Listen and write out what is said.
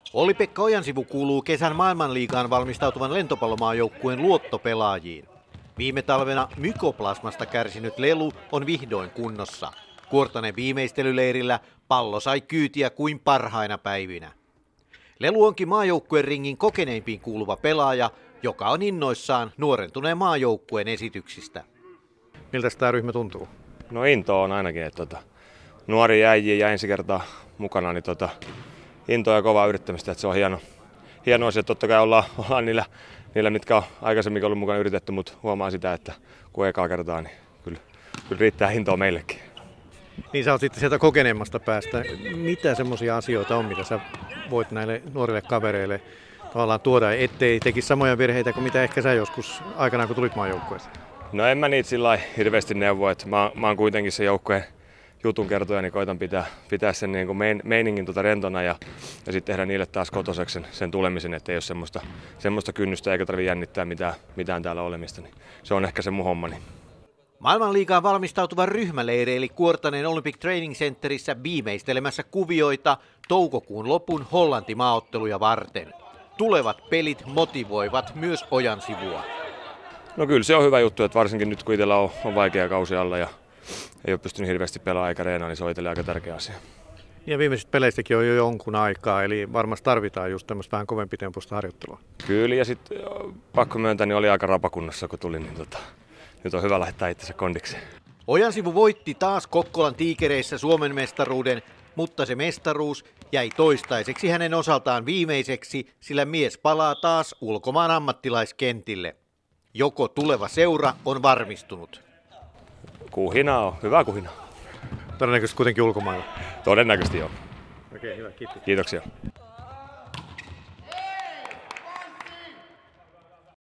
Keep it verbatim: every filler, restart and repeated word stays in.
Olli-Pekka Ojansivu kuuluu kesän maailmanliigaan valmistautuvan lentopallomaajoukkueen luottopelaajiin. Viime talvena mykoplasmasta kärsinyt Lelu on vihdoin kunnossa. Kuortanen viimeistelyleirillä pallo sai kyytiä kuin parhaina päivinä. Lelu onkin maajoukkueen ringin kokeneimpiin kuuluva pelaaja, joka on innoissaan nuorentuneen maajoukkueen esityksistä. Miltä tämä ryhmä tuntuu? No into on ainakin, että tota, nuori äijä ja ensi kertaa mukana, niin tota, intoa ja kovaa yrittämistä, että se on hieno, hieno asia. Totta kai ollaan, ollaan niillä, niillä, mitkä on aikaisemmin ollut mukana yritetty, mutta huomaa sitä, että kun ekaa kertaa, niin kyllä, kyllä riittää intoa meillekin. Niin sä oot sitten sieltä kokeneemmasta päästä. Mitä semmoisia asioita on, mitä sä voit näille nuorille kavereille tavallaan tuoda, ettei tekisi samoja virheitä kuin mitä ehkä sä joskus aikanaan, kun tulit maajoukkueeseen? No en mä niitä sillä lailla hirveästi neuvo, että mä, mä oon kuitenkin se joukkueen jutun kertoja, niin koitan pitää, pitää sen niin kuin mein, meiningin tuota rentona ja, ja sitten tehdä niille taas kotoiseksi sen, sen tulemisen, ettei ole semmoista, semmoista kynnystä eikä tarvitse jännittää mitään, mitään täällä olemista. Niin se on ehkä se mun hommani. Maailmanliigaan valmistautuva ryhmäleiri eli Kuortanen Olympic Training Centerissä viimeistelemässä kuvioita toukokuun lopun Hollanti-maaotteluja varten. Tulevat pelit motivoivat myös Ojansivua. No kyllä se on hyvä juttu, että varsinkin nyt kun itsellä on, on vaikea kausi alla ja ei ole pystynyt hirveästi pelaamaan eikä reenaa, niin se on itselle aika tärkeä asia. Ja viimeisistä peleistäkin on jo jonkun aikaa, eli varmasti tarvitaan just tämmöistä vähän kovempi tempoista harjoittelua. Kyllä, ja sitten pakko myöntää, niin oli aika rapakunnossa kun tuli, niin tota, nyt on hyvä lähettää itsensä kondikseen. Ojansivu voitti taas Kokkolan Tiikereissä Suomen mestaruuden, mutta se mestaruus jäi toistaiseksi hänen osaltaan viimeiseksi, sillä mies palaa taas ulkomaan ammattilaiskentille. Joko tuleva seura on varmistunut. Kuhina on, hyvä kuhina. Todennäköisesti kuitenkin ulkomailla. Todennäköisesti joo. Okei, hyvä, kiitos. Kiitoksia.